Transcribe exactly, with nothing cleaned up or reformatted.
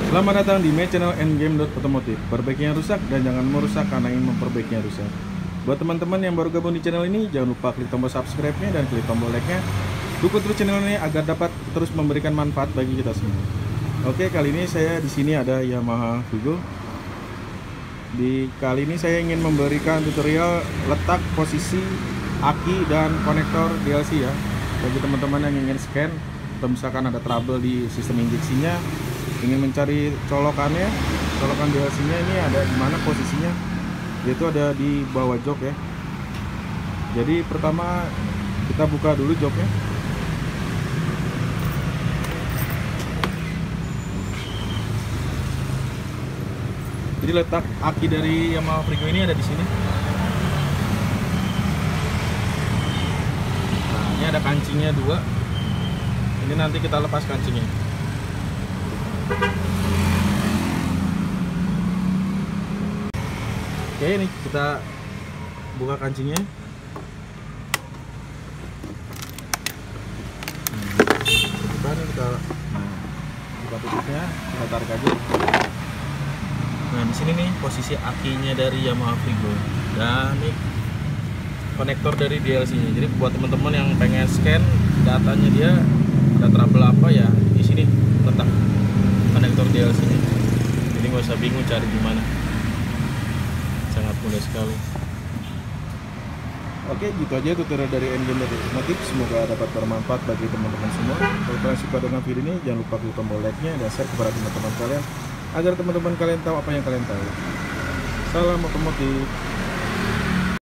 Selamat datang di my channel endgame dot otomotif. Perbaiki yang rusak dan jangan merusak karena ingin memperbaiki yang rusak. Buat teman-teman yang baru gabung di channel ini, jangan lupa klik tombol subscribe-nya dan klik tombol like-nya. Dukung terus channel ini agar dapat terus memberikan manfaat bagi kita semua. Oke, kali ini saya di sini ada Yamaha Vigo. Di kali ini saya ingin memberikan tutorial letak posisi aki dan konektor D L C ya. Bagi teman-teman yang ingin scan atau misalkan ada trouble di sistem injeksinya, ingin mencari colokannya, colokan D L C-nya ini ada di mana posisinya, yaitu ada di bawah jok ya. Jadi pertama kita buka dulu joknya. Jadi letak aki dari Yamaha Vigo ini ada di sini. Nah, ini ada kancingnya dua. Ini nanti kita lepas kancingnya. Oke, ini kita buka kancingnya. Kita nih kita nah, buka tutupnya, kita tarik aja. Nah, di sini nih posisi akinya dari Yamaha Vigo dan ini konektor dari D L C-nya. Jadi buat teman-teman yang pengen scan datanya dia ada trouble apa ya, di sini letak konektor D L C-nya. Jadi nggak usah bingung cari di mana. Sangat mudah sekali. Oke, gitu aja tutorial dari endgame dot otomotif. Semoga dapat bermanfaat bagi teman-teman semua. Kalau kalian suka dengan video ini, jangan lupa klik tombol like-nya dan share kepada teman-teman kalian agar teman-teman kalian tahu apa yang kalian tahu. Salam otomotif.